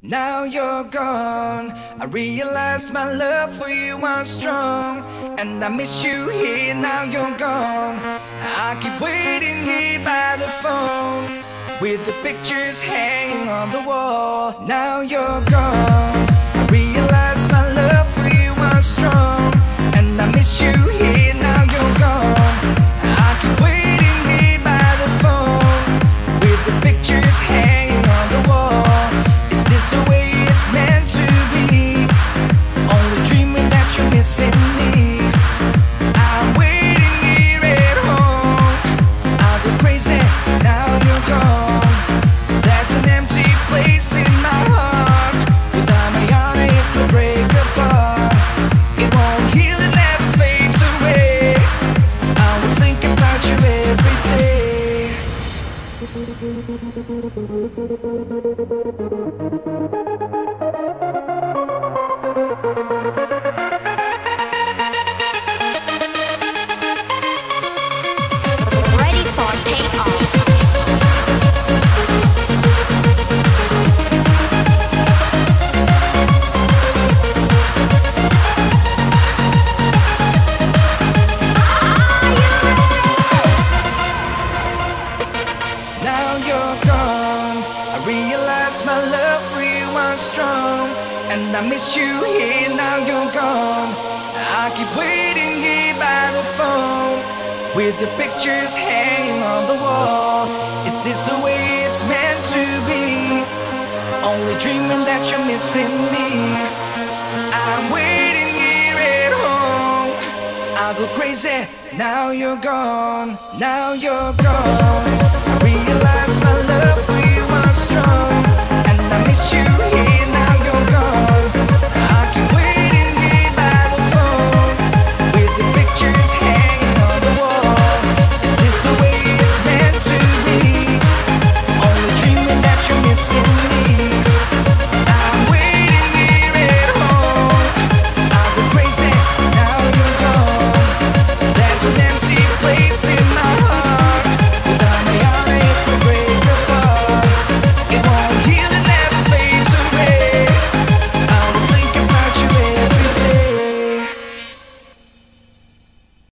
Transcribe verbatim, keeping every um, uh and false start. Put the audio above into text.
Now you're gone. I realize my love for you was strong, and I miss you here. Now you're gone. I keep waiting here by the phone, with the pictures hanging on the wall. Now you're gone. I realize my love for you was strong, and I miss you here. Now you're gone. I keep waiting here by the phone, with the pictures hanging on the wall. Is this the way it's meant to be? Only dreaming that you're missing me. I'm waiting here at home. I'll go crazy now you're gone. There's an empty place in my heart. Without me on it, it could break apart. It won't heal, it never fades away. I will think about you every day. Ready for takeoff. Now you're gone. I realize my love for you was strong, and I miss you here. Now you're gone. I keep waiting here by the phone, with your pictures hanging on the wall. Is this the way it's meant to be? Only dreaming that you're missing me. I'm waiting here at home. I'll go crazy. Now you're gone. Now you're gone.